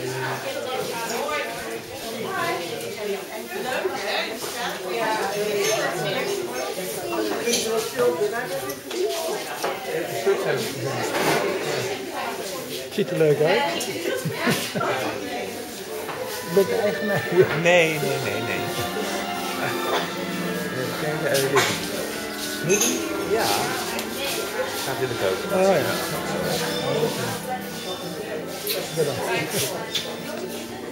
Ziet er leuk uit. Ben je eigenaar? Nee. Even kijken, Snoopy? Ja. Gaat in de keuken. Oh ja. Bedankt.